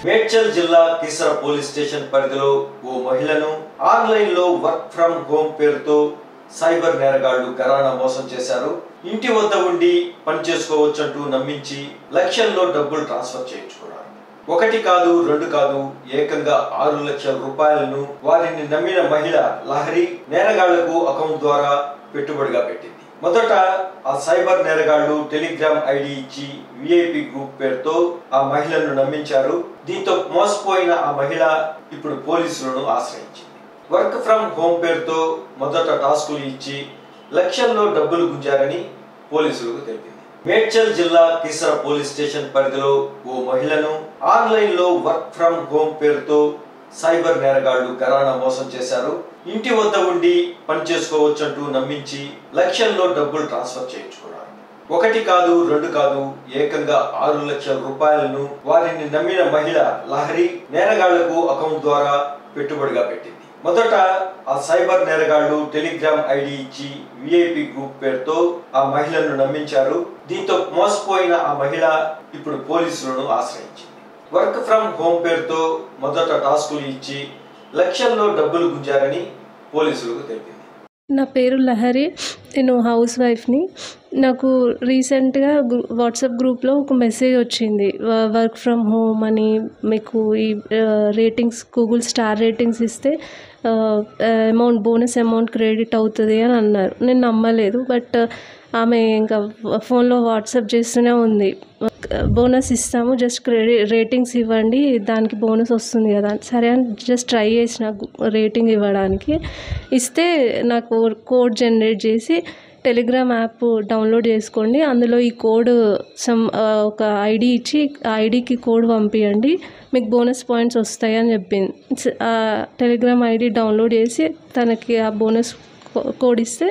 మేడ్చల్ జిల్లా Keesara police station పరిధిలో ఓ మహిళను ఆన్లైన్ లో వర్క్ ఫ్రం హోమ్ పేరుతో సైబర్ నేరగాళ్లు ఘరానా మోసం చేశారు. ఇంటి వద్ద ఉండి పని చేసుకోవచ్చంటూ నమ్మించి లక్షల్లో డబ్బులు ట్రాన్స్ఫర్ చేయించుకున్నారు. ఒకటి కాదు రెండు కాదు ఏకంగా 6 లక్షల రూపాయలను వారిని నమ్మిన మహిళ లహరి నేరగాళ్లకు అకౌంట్ ద్వారా పెట్టుబడిగా పెట్టింది. మొదట ఆ సైబర్ నేరగాళ్లు టెలిగ్రామ్ ఐడి ఇచ్చి విఐపి గ్రూప్ పేరుతో ఆ మహిళను నమ్మించారు. దీంతో మోసపోయిన ఆ మహిళ ఇప్పుడు పోలీసులను ఆశ్రయించింది. వర్క్ ఫ్రం హోమ్ పేరుతో మొదట టాస్కులు ఇచ్చి లక్షల్లో డబ్బులు గుంజారని పోలీసులకు తెలిపింది. మేడ్చల్ జిల్లా కీసర పోలీస్ స్టేషన్ పరిధిలో ఓ మహిళను ఆన్లైన్ లో వర్క్ ఫ్రం హోమ్ పేరుతో సైబర్ నేరగాళ్లు ఘరానా మోసం చేశారు. ఇంటి వద్ద ఉండి పని చేసుకోవచ్చంటూ నమ్మించి లక్షల్లో డబ్బులు ట్రాన్స్ఫర్ చేయించుకున్నారు. ఒకటి కాదు రెండు కాదు ఏకంగా 6 లక్షల రూపాయలను వారిని నమ్మిన మహిళ లహరి నేరగాళ్లకు అకౌంట్ ద్వారా పెట్టుబడిగా పెట్టింది. మొదట ఆ సైబర్ నేరగాళ్లు టెలిగ్రామ్ ఐడి ఇచ్చి విఐపి గ్రూప్ పేరుతో ఆ మహిళను నమ్మించారు. దీంతో మోసపోయిన ఆ మహిళ ఇప్పుడు పోలీసులను ఆశ్రయించింది. వర్క్ ఫ్రం హోమ్ పేరుతో మొదట టాస్కులు ఇచ్చి లక్షల్లో డబ్బులు గుంజారని పోలీసులకు తెలిపింది. నా పేరు లహరి, నేను హౌస్ వైఫ్ని. నాకు రీసెంట్గా వాట్సాప్ గ్రూప్లో ఒక మెసేజ్ వచ్చింది, వర్క్ ఫ్రమ్ హోమ్ అని. మీకు ఈ రేటింగ్స్, గూగుల్ స్టార్ రేటింగ్స్ ఇస్తే అమౌంట్, బోనస్ అమౌంట్ క్రెడిట్ అవుతుంది అని అన్నారు. నేను నమ్మలేదు. బట్ ఆమె ఇంకా ఫోన్లో వాట్సాప్ చేస్తూనే ఉంది, బోనస్ ఇస్తాము, జస్ట్ రేటింగ్స్ ఇవ్వండి, దానికి బోనస్ వస్తుంది కదా. సరే అని జస్ట్ ట్రై చేసిన రేటింగ్ ఇవ్వడానికి. ఇస్తే నాకు కోడ్ జనరేట్ చేసి టెలిగ్రామ్ యాప్ డౌన్లోడ్ చేసుకోండి, అందులో ఈ కోడ్ ఒక ఐడి ఇచ్చి ఆ ఐడికి కోడ్ పంపించండి, మీకు బోనస్ పాయింట్స్ వస్తాయి అని చెప్పింది. టెలిగ్రామ్ ఐడి డౌన్లోడ్ చేసి తనకి ఆ బోనస్ కోడ్ ఇస్తే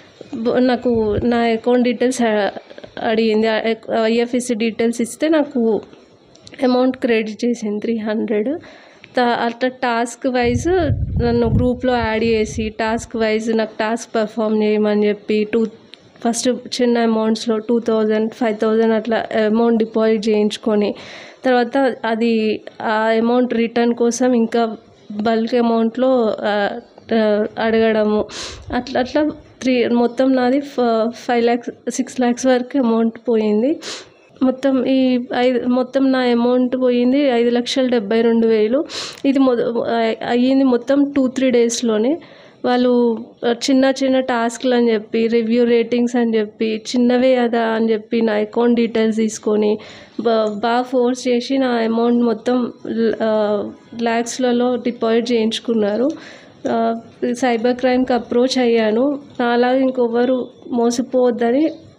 నాకు నా అకౌంట్ డీటెయిల్స్ అడిగింది. ఐఎఫ్ఎస్సి డీటెయిల్స్ ఇస్తే నాకు అమౌంట్ క్రెడిట్ చేసింది 300. అట్లా టాస్క్ వైజ్ నన్ను గ్రూప్లో యాడ్ చేసి టాస్క్ వైజ్ నాకు టాస్క్ పర్ఫామ్ చేయమని చెప్పి ఫస్ట్ చిన్న అమౌంట్స్లో 2000, 5000 అట్లా అమౌంట్ డిపాజిట్ చేయించుకొని తర్వాత అది ఆ అమౌంట్ రిటర్న్ కోసం ఇంకా బల్క్ అమౌంట్లో అడగడము. అట్లా మొత్తం నాది 5 lakhs 6 lakhs వరకు అమౌంట్ పోయింది. మొత్తం నా అమౌంట్ పోయింది 5,72,000. ఇది అయ్యింది మొత్తం 2-3 డేస్లోనే. వాళ్ళు చిన్న టాస్క్లు అని చెప్పి, రివ్యూ రేటింగ్స్ అని చెప్పి, చిన్నవే కదా అని చెప్పి నా అకౌంట్ డీటెయిల్స్ తీసుకొని బాగా ఫోర్స్ చేసి నా అమౌంట్ మొత్తం ల్యాక్స్లలో డిపాజిట్ చేయించుకున్నారు. సైబర్ క్రైమ్కి అప్రోచ్ అయ్యాను. నాలాగా ఇంకొవ్వరు మోసపోవద్దని